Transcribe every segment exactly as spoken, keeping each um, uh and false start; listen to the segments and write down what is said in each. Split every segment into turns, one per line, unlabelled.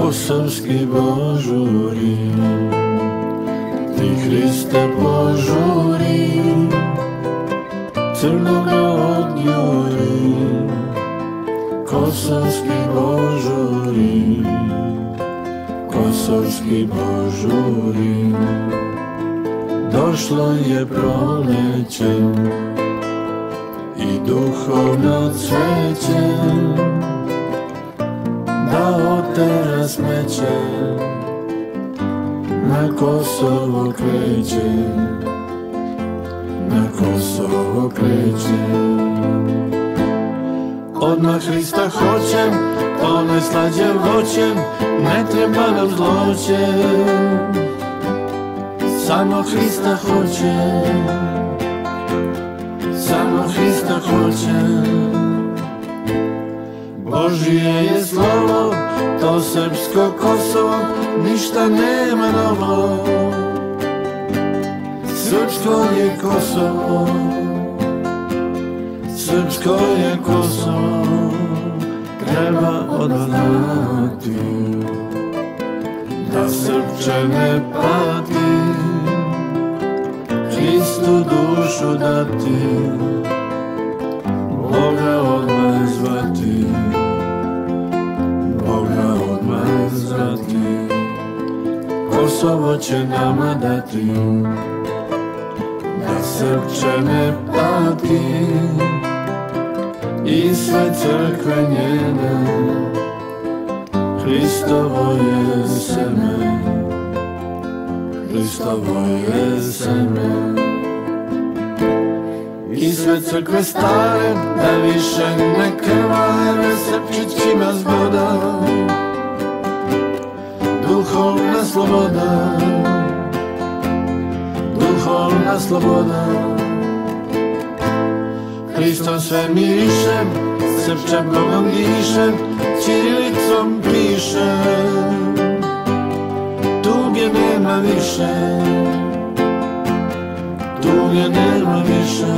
kosovski požuri, ti Hriste požuri, Crnoga odjuri, kosovski požuri, kosovski požuri. Došlo je proleće i duhovno cveće da otera smeće, na Kosovo kreće, na Kosovo kreće. Odmah Hrista hoćem, to najslađe voćem, ne treba nam zloće, samo Hrista hoćem, samo Hrista hoćem. Božije je slovo, to srpsko Kosovo, ništa nema novo. Srpsko je Kosovo, srpsko je Kosovo, treba odvratiti, da Srpče ne pati, Hristu dušu dati, Boga odmah zvati, Boga odmah zvati. Kosovo će nama dati, da Srpče ne pati, i sve crkve njene, Hristovo je seme, Hristovo je seme. I sve crkve stare, da više ne krvare Srpčićima zgoda, duhovna sloboda, duhovna sloboda. Hristom sve mirišem, Srpče Bogom dišem, ćirilicom pišem, tuge nema više, tuge nema više.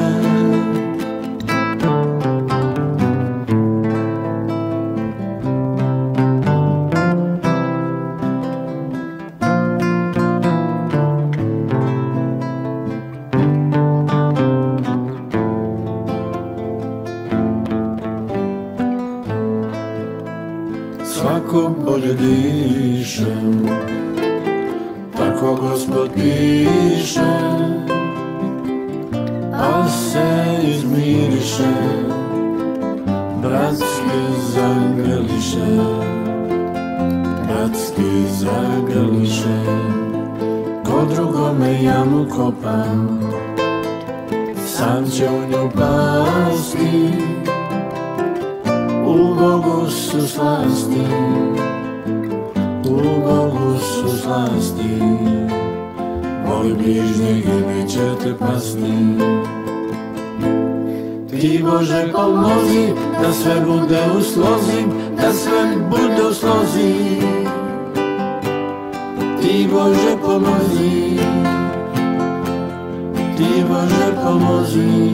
Svako bolje dišem, tako Gospod piše, pa se izmiriše, bratski zagrliše, bratski zagrliše. Ko drugome jamu kopam, sam će u nju pasti, u Bogu su slasti, u Bogu su slasti, voli bližnjeg i neće te pasti. Ti Bože pomozi, da sve bude u slozi, da sve bude u slozi. Ti Bože pomozi, ti Bože pomozi.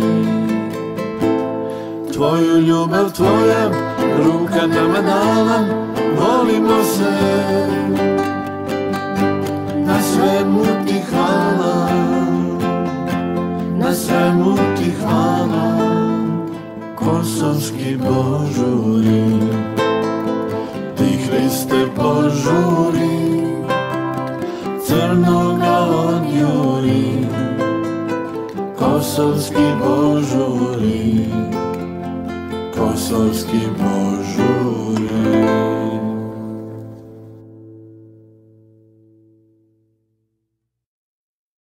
Tvoju ljubav tvoja, ruka nama dala, volimo se, na svemu ti hvala, na svemu ti hvala. Kosovski požuri, ti Hriste požuri, Crnoga odjuri, kosovski požuri, kosovski požuri.